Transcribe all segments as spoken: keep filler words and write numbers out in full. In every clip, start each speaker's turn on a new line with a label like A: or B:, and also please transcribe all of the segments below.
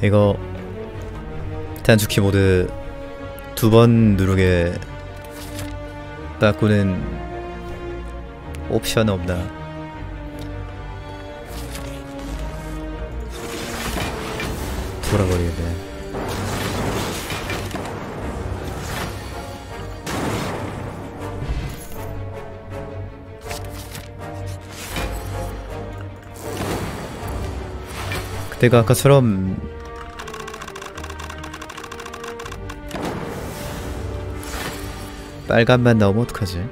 A: 이거 단축키 모드 두 번 누르게 바꾸는 옵션 없나? 돌아버리겠네. 그때가 아까처럼 빨간만 나오면 어떡하지?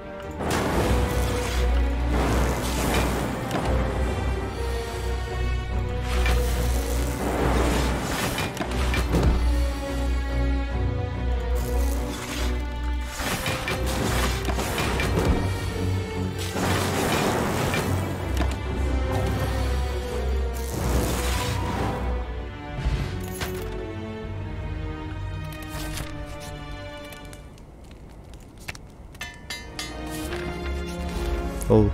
A: 어우.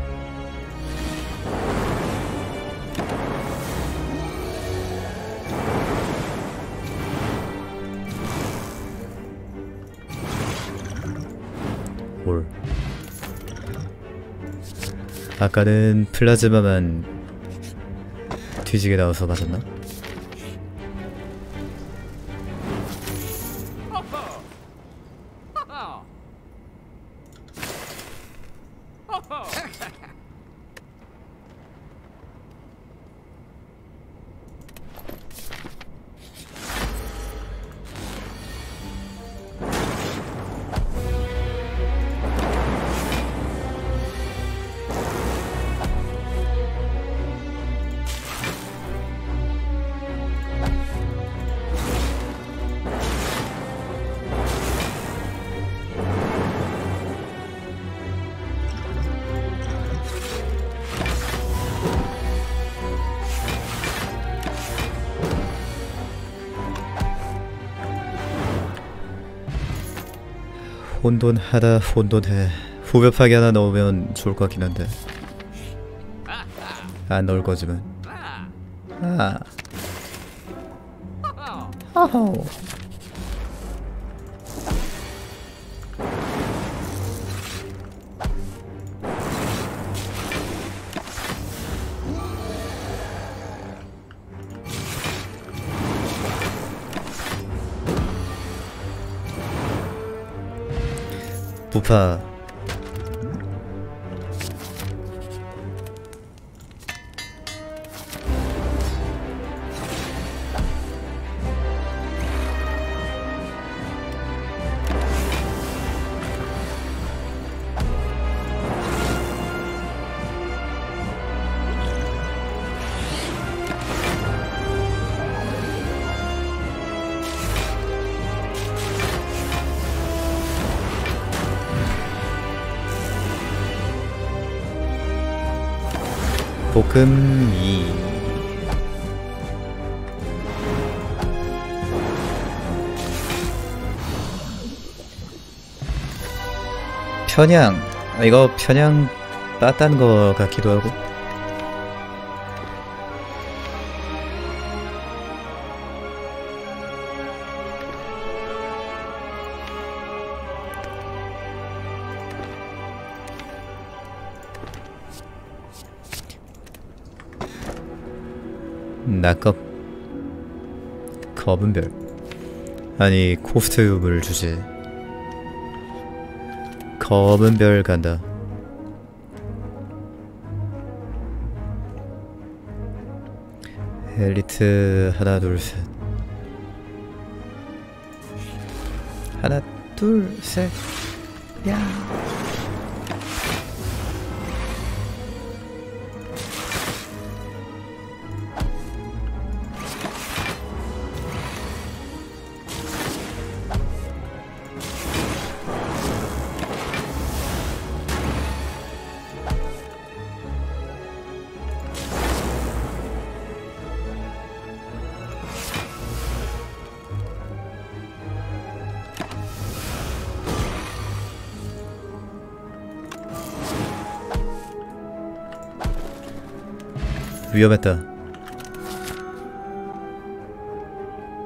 A: 뭘. 아까는 플라즈마만 뒤지게 나와서 맞았나? 혼돈하다 혼돈해. 후벼 파기 하나 넣으면 좋을 것 같긴 한데 안 넣을 거지만. 아. 허허. 부파. 볶음 이. 편향. 아, 이거 편향 땄다는 거 같기도 하고. 낙겁. 검은 별. 아니 코스튬을 주지. 검은 별 간다. 엘리트 하나 둘 셋. 하나 둘 셋. 야. 위험했다.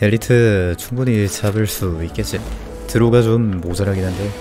A: 엘리트 충분히 잡을 수 있겠지. 드로가 좀 모자라긴 한데.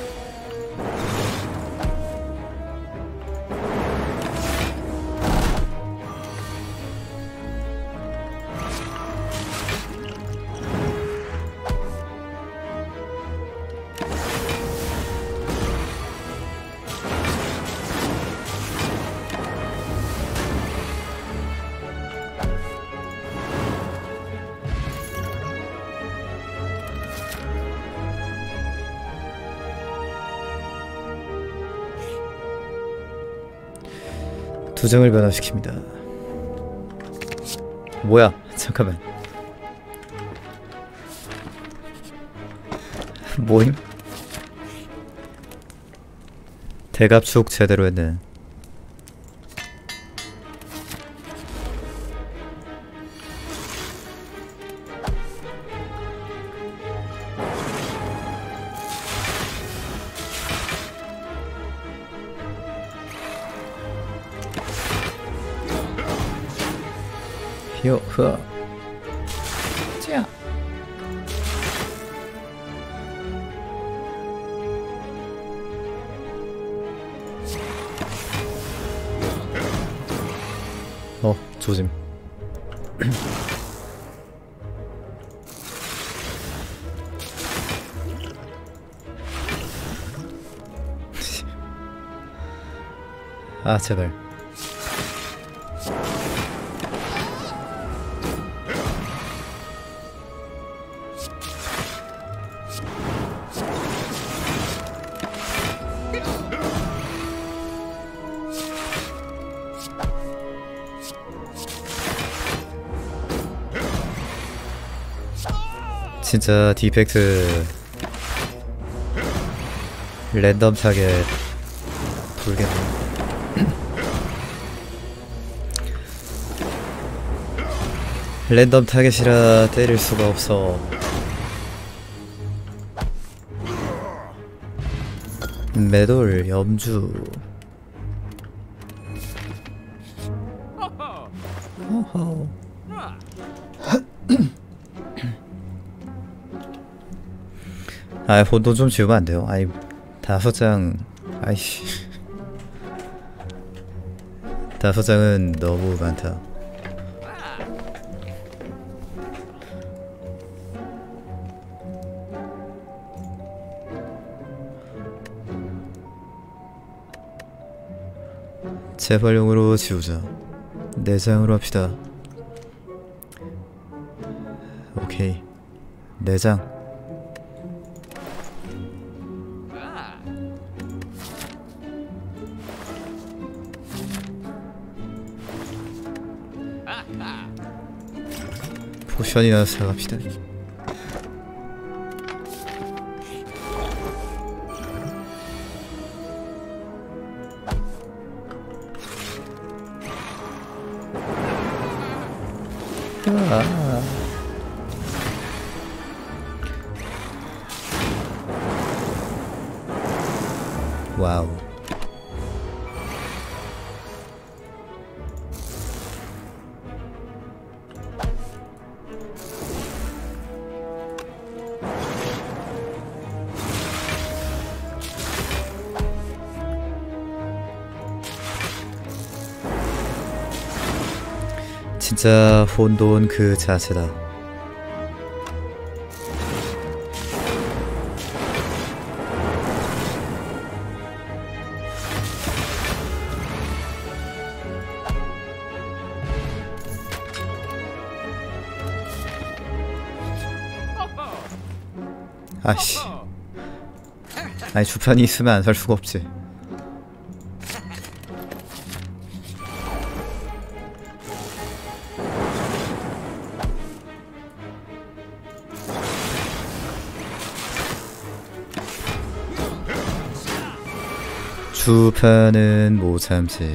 A: 두 장을 변화시킵니다. 뭐야? 잠깐만. 뭐임? 대갑축 제대로 했네. 히어 흐아 자 어, 조짐. 아, 제발. 진짜 디펙트 랜덤 타겟 돌겠네. 랜덤 타겟이라 때릴 수가 없어. 매돌 염주. 어허. 아, 혼돈 좀 지우면 안 돼요? 아이, 다섯 장, 아이씨. 다섯 장은 너무 많다. 재활용으로 지우자. 네 장으로 합시다. 오케이. 네 장. 포션이나 사갑시다. 아. 와우. 진짜 혼돈 그 자체다. 아씨. 아니, 주판이 있으면 안 살 수가 없지. 주판은 못 참지.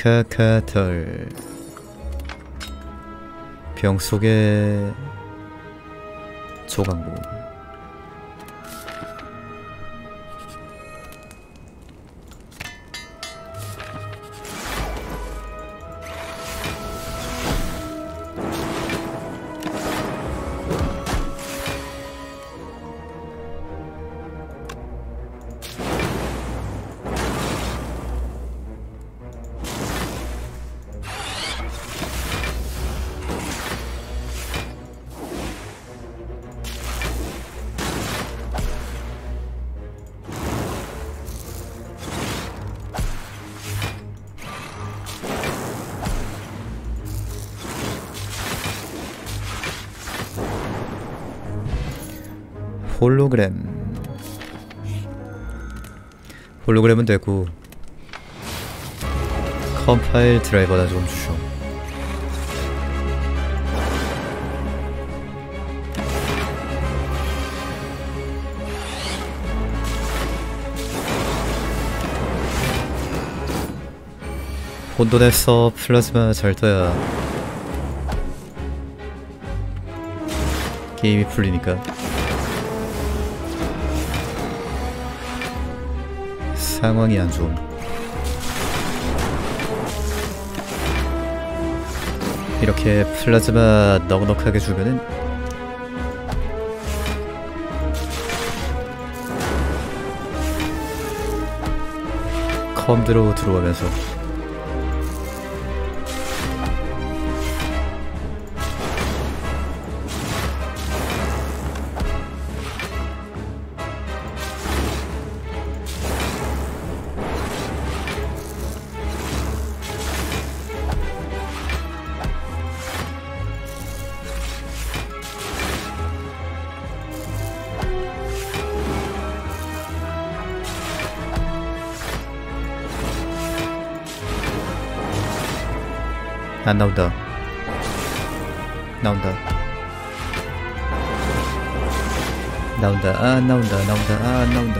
A: 카카털. 병 속의 조각모. 홀로그램. 홀로그램은 되고 컴파일 드라이버나 좀 주쇼. 혼돈에서 플라즈마 잘 떠야 게임이 풀리니까. 상황이 안 좋음. 이렇게 플라즈마 넉넉하게 주면은 컴드로 들어오면서 안 나온다. 나온다. 나온다. 아, 안 나온다. 나온다. 아, 안 나온다.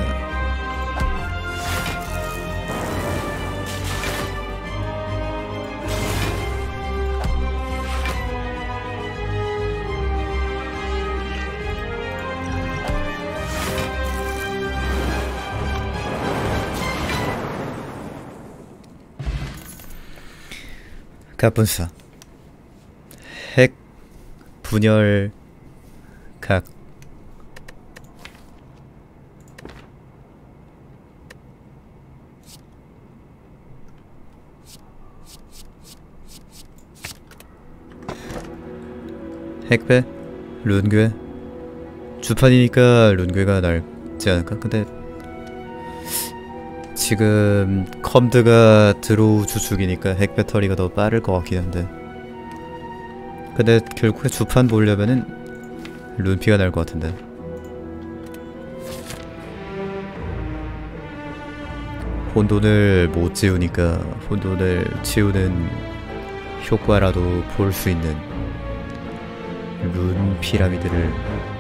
A: 가분사. 핵 분열 각. 핵배 룬괴. 주판이니까 룬괴가 낫지 않을까? 근데 지금 컴드가 드로우 주축이니까 핵 배터리가 더 빠를 것 같긴 한데, 근데 결국에 주판 보려면은 룬피가 날 것 같은데. 혼돈을 못 지우니까 혼돈을 지우는 효과라도 볼 수 있는 룬 피라미드를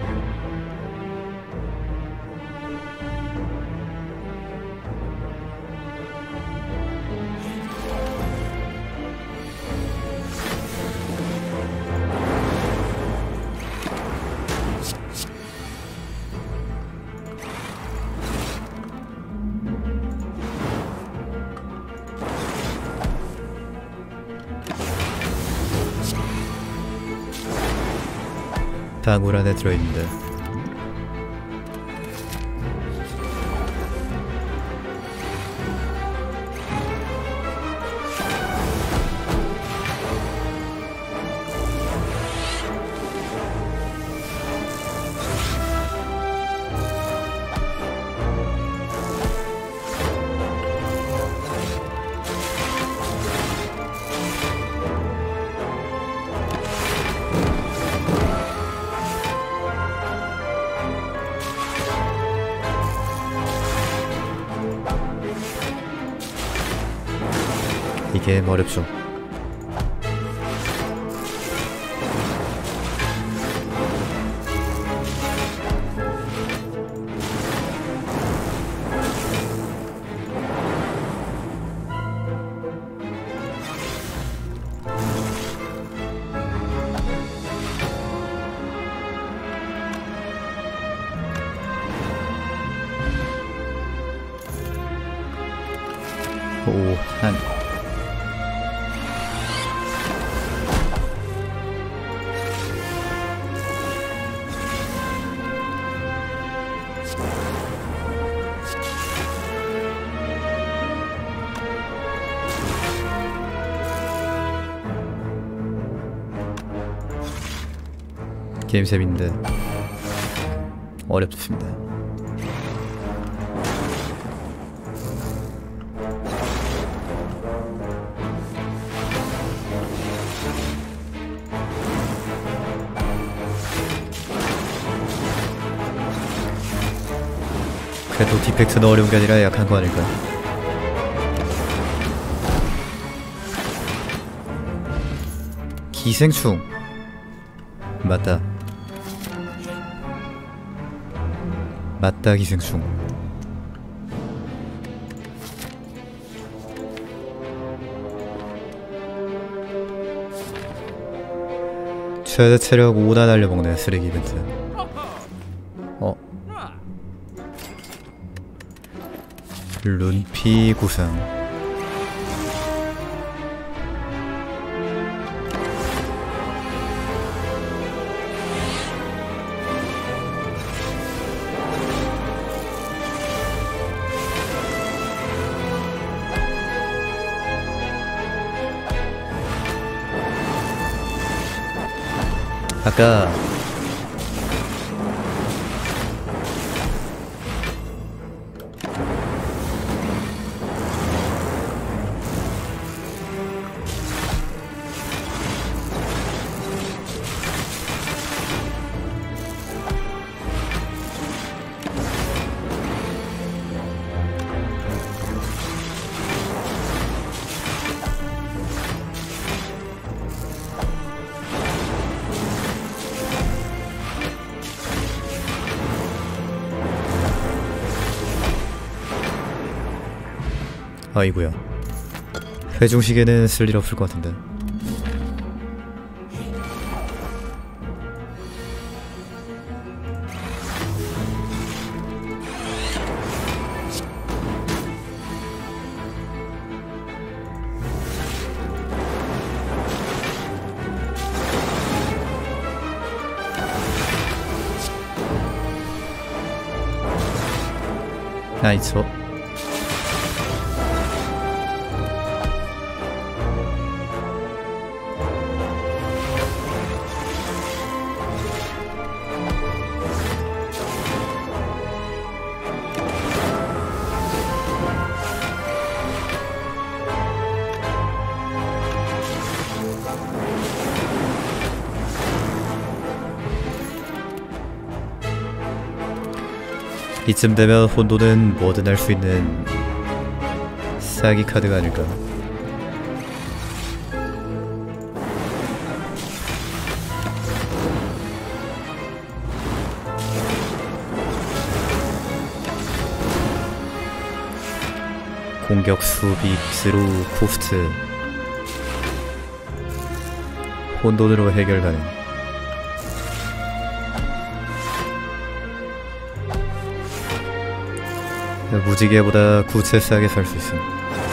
A: 방울 안에 들어있는데. 이게 어렵죠. 오한 게임 재밌는데 어렵습니다. 그래도 디펙트는 어려운 게 아니라 약한 거 아닐까? 기생충 맞다. 맞다 기생충. 최대 체력 오 단 날려먹네. 쓰레기 이벤트. 어 룬피 구상. 아까 아이고야. 회중식에는 쓸 일 없을 것 같은데. 나이스. 이쯤 되면 혼돈은 뭐든 할 수 있는 싸기 카드가 아닐까. 공격, 수비, 스루, 코스트 혼돈으로 해결 가능. 무지개보다 구체 싸게 살 수 있음.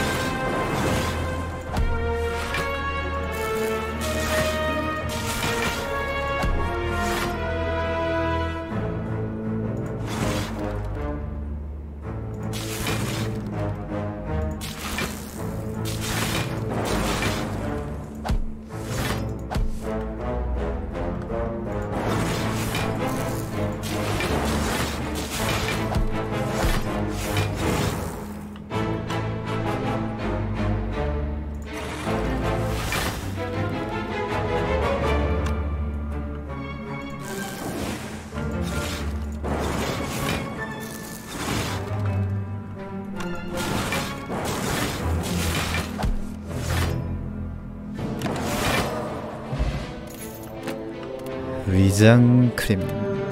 A: 위장 크림.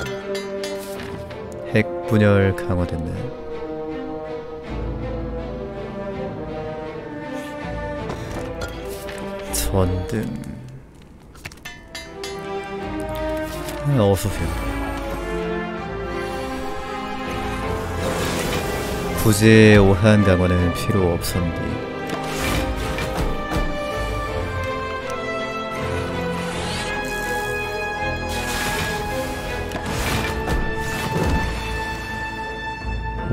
A: 핵 분열 강화됐네. 전등. 아, 어서오세요. 굳이 오한 강화는 필요 없었는데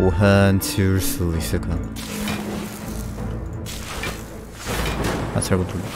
A: 보안 지울 수 있을까? 아 잘못 눌러.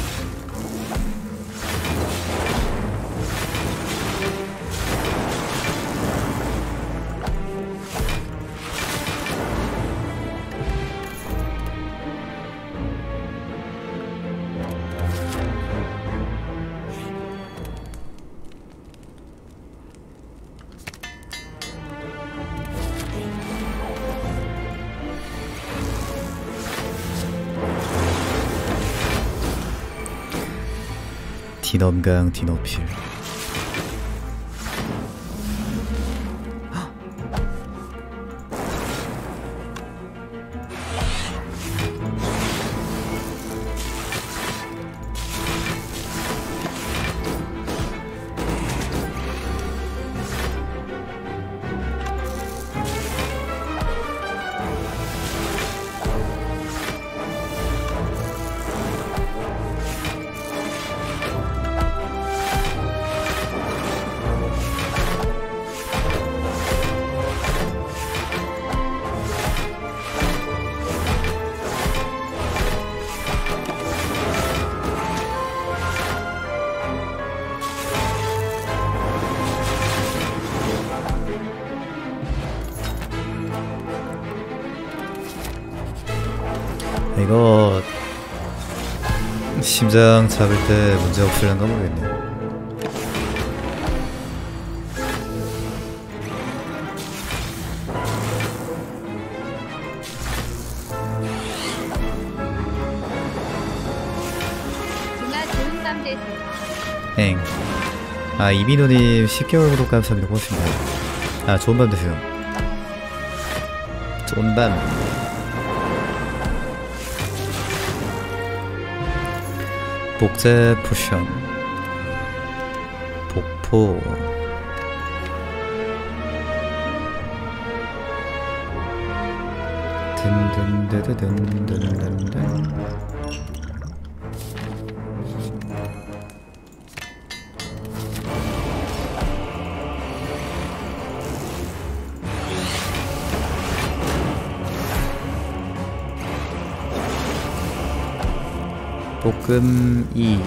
A: 디넘강 디너필. 이거 심장 잡을 때 문제 없을란가 모르겠네. 엥. 아 이민호님 십 개월 구독 감사합니다. 고맙습니다. 아 좋은 밤 되세요. 좋은 밤. 복제 포션 복포 든든드드든든든든. 볶음 이.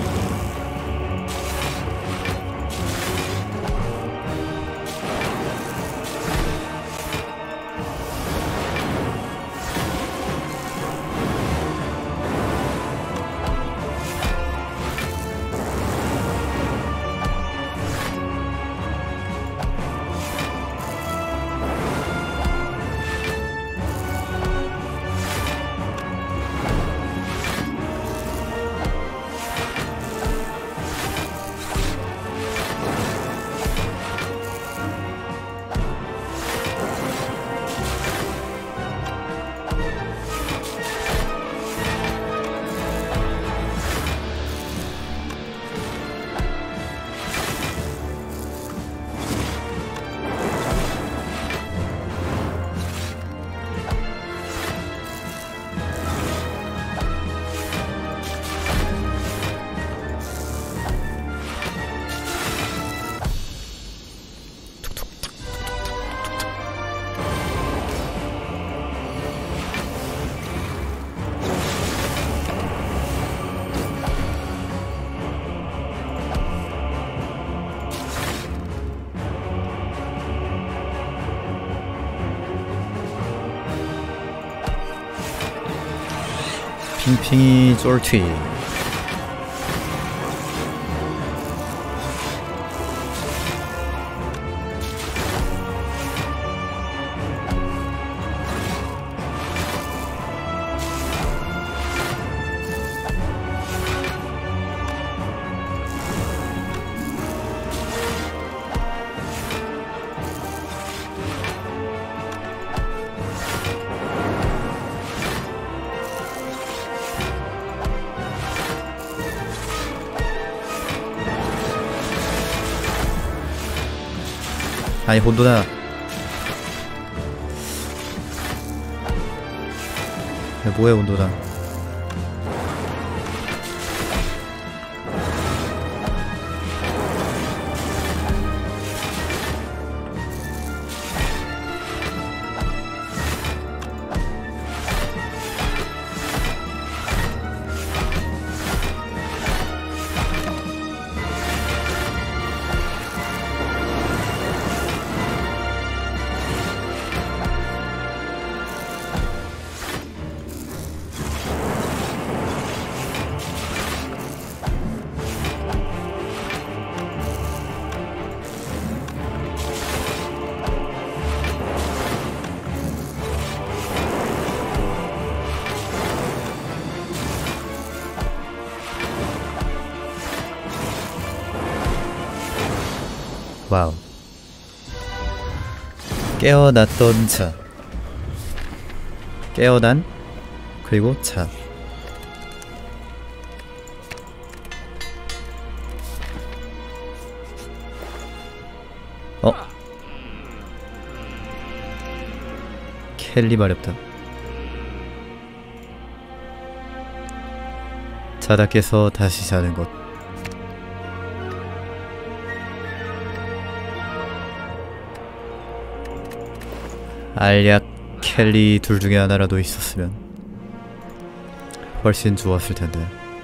A: 핑핑이 쫄튀. 아니 혼돈아. 야, 뭐야 혼돈아. 와우. 깨어났던 자. 깨어난 그리고 자. 어? 켈리 마렵다. 자다 깨서 다시 자는 것. 알약, 켈리 둘 중에 하나라도 있었으면 훨씬 좋았을 텐데.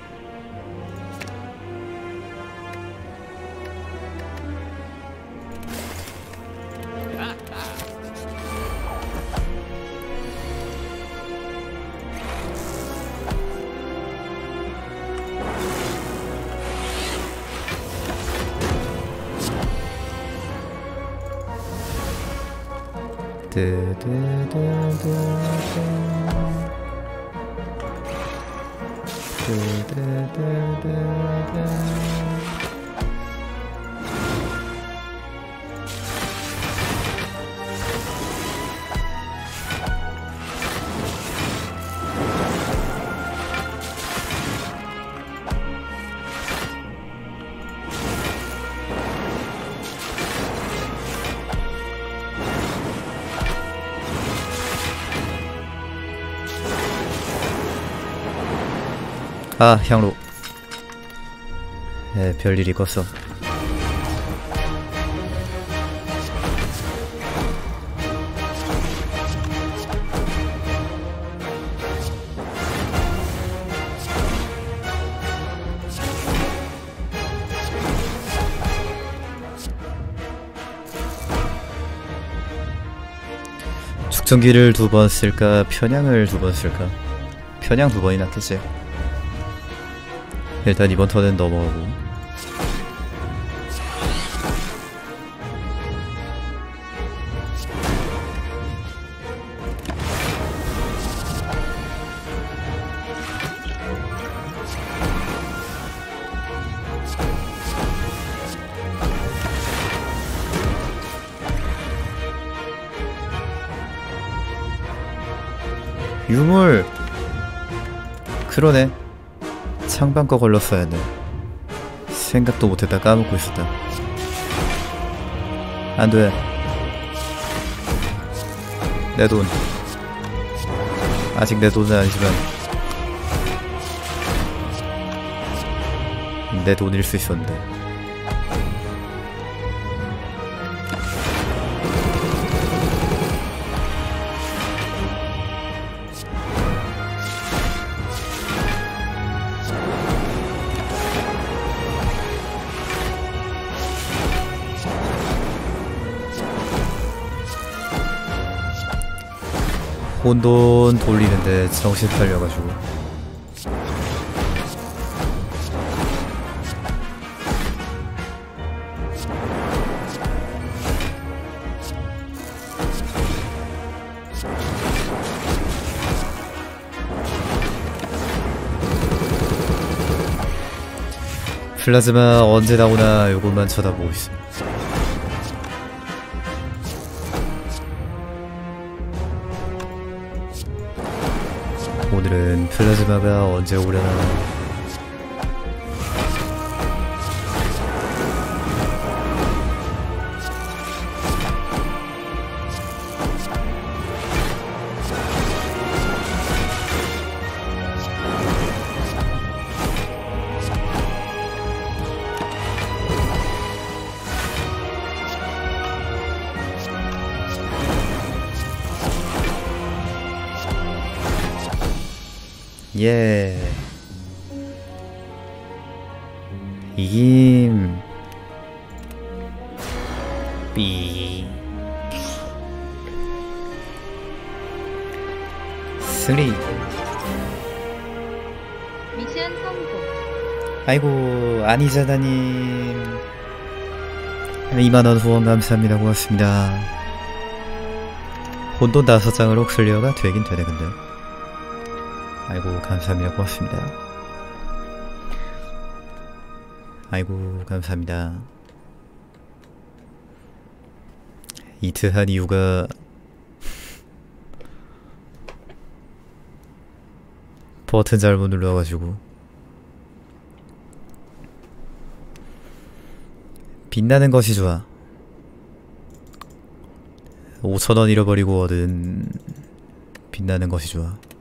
A: 아, 향로. 에, 별일이 껐어. 축전기를 두 번 쓸까? 편향을 두 번 쓸까? 편향 두 번이 낫겠지. 일단 이번 턴은 넘어가고. 유물! 그러네. 창반 거 걸렀어야 했네. 생각도 못했다. 까먹고 있었다. 안돼. 내 돈. 아직 내 돈은 아니지만 내 돈일 수 있었는데. 혼돈 돌리는데 정신 팔려가지고. 플라즈마 언제 나오나 요것만 쳐다보고 있어. 오늘은 플라즈마가 언제 오려나. 예. 이김. 삐. 쓰리.
B: 미션 성공.
A: 아이고, 아니자다님. 이만원 후원 감사합니다. 고맙습니다. 혼돈 다섯 장으로 클리어가 되긴 되네, 근데. 아이고, 감사합니다. 고맙습니다. 아이고, 감사합니다. 이트한 이유가 버튼 잘못 눌러가지고. 빛나는 것이 좋아. 오천 원 잃어버리고 얻은 빛나는 것이 좋아.